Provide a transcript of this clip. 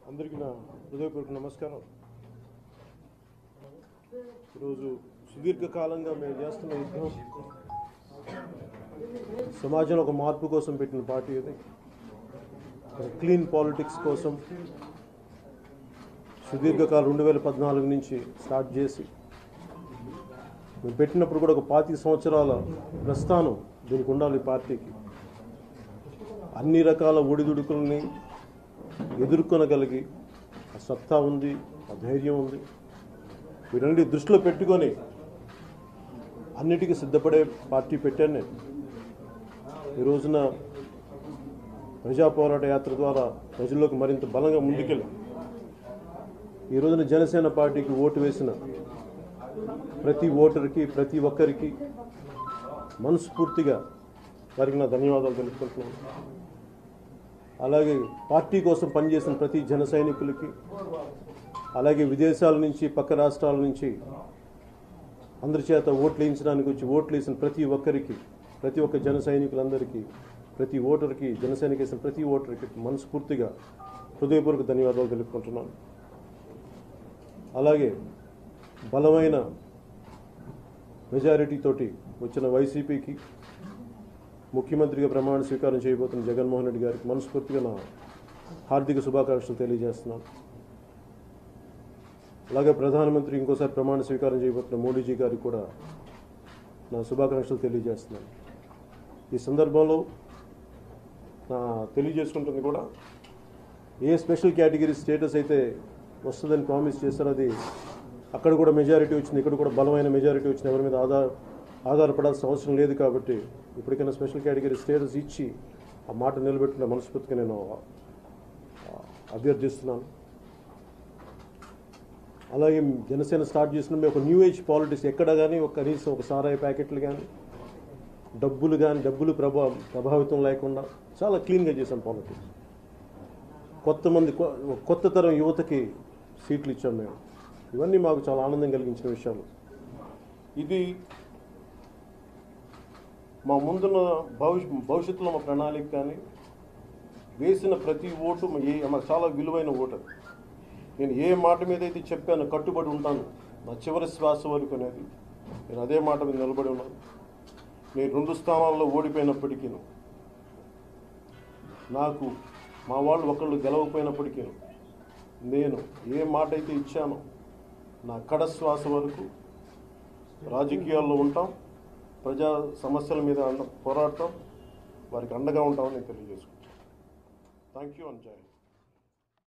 అందరికీ నా హృదయపూర్వక నమస్కారం. ఈరోజు సుదీర్ఘకాలంగా మేము చేస్తున్న యుద్ధం సమాజంలో ఒక మార్పు కోసం పెట్టిన పార్టీ ఇది. క్లీన్ పాలిటిక్స్ కోసం సుదీర్ఘకాలం 2014 నుంచి స్టార్ట్ చేసి మేము పెట్టినప్పుడు కూడా ఒక 25 సంవత్సరాల ప్రస్థానం దీనికి ఉండాలి. పార్టీకి అన్ని రకాల ఒడిదుడుకుల్ని ఎదుర్కొనగలిగి ఆ సత్తా ఉంది, ఆ ధైర్యం ఉంది. వీరన్నిటి దృష్టిలో పెట్టుకొని అన్నిటికీ సిద్ధపడే పార్టీ పెట్టాను నేను. ఈ రోజున ప్రజా పోరాట యాత్ర ద్వారా ప్రజల్లోకి మరింత బలంగా ముందుకెళ్ళి ఈ రోజున జనసేన పార్టీకి ఓటు వేసిన ప్రతి ఓటర్కి, ప్రతి ఒక్కరికి మనస్ఫూర్తిగా వారికి నా ధన్యవాదాలు తెలుపుకుంటున్నాను. అలాగే పార్టీ కోసం పనిచేసిన ప్రతి జన సైనికులకి, అలాగే విదేశాల నుంచి, పక్క రాష్ట్రాల నుంచి అందరి చేత ఓట్లు వేయించడానికి వచ్చి ఓట్లు వేసిన ప్రతి ఒక్కరికి, ప్రతి ఒక్క జన సైనికులందరికీ, ప్రతి ఓటర్కి, జనసేనకి వేసిన ప్రతి ఓటర్కి మనస్ఫూర్తిగా హృదయపూర్వక ధన్యవాదాలు తెలుపుకుంటున్నాను. అలాగే బలమైన మెజారిటీతోటి వచ్చిన వైసీపీకి, ముఖ్యమంత్రిగా ప్రమాణ స్వీకారం చేయబోతున్న జగన్మోహన్ రెడ్డి గారికి మనస్ఫూర్తిగా నా హార్దిక శుభాకాంక్షలు తెలియజేస్తున్నాను. అలాగే ప్రధానమంత్రి ఇంకోసారి ప్రమాణ స్వీకారం చేయబోతున్న మోడీజీ గారికి కూడా నా శుభాకాంక్షలు తెలియజేస్తున్నాను. ఈ సందర్భంలో నా తెలియజేసుకుంటుంది కూడా ఏ స్పెషల్ కేటగిరీ స్టేటస్ అయితే వస్తుందని ప్రామిస్ చేశారో అది అక్కడ కూడా మెజారిటీ వచ్చింది, ఇక్కడ కూడా బలమైన మెజారిటీ వచ్చింది. ఎవరి మీద ఆధారపడాల్సిన అవసరం లేదు. కాబట్టి ఇప్పటికైనా స్పెషల్ కేటగిరీ స్టేటస్ ఇచ్చి ఆ మాట నిలబెట్టుకునే మనస్ఫూర్తిగా నేను అభ్యర్థిస్తున్నాను. అలాగే జనసేన స్టార్ట్ చేసిన ఒక న్యూ ఏజ్ పాలిటిక్స్ ఎక్కడ కానీ కనీసం ఒక సారాయి ప్యాకెట్లు కానీ డబ్బులు ప్రభావితం లేకుండా చాలా క్లీన్గా చేసాం పాలిటిక్స్. కొత్త తరం యువతకి సీట్లు ఇచ్చాం మేము. ఇవన్నీ మాకు చాలా ఆనందం కలిగించిన విషయాలు. ఇది మా ముందున్న భవిష్యత్తులో మా ప్రణాళిక కానీ వేసిన ప్రతి ఓటు మాకు చాలా విలువైన ఓటు. నేను ఏ మాట మీద అయితే చెప్పాను కట్టుబడి ఉంటాను నా చివరి శ్వాస వరకు అనేది, నేను అదే మాట మీద నిలబడి ఉన్నాను. నేను 2 స్థానాల్లో ఓడిపోయినప్పటికీ, నాకు మా వాళ్ళు ఒకళ్ళు గెలవపోయినప్పటికీ, నేను ఏ మాట అయితే ఇచ్చానో నా కడ శ్వాస వరకు రాజకీయాల్లో ఉంటాం, ప్రజా సమస్యల మీద పోరాడతాం, వారికి అండగా ఉంటామని నేను తెలియజేసుకుంటాను. థ్యాంక్ యూ అండ్ జై హింద్.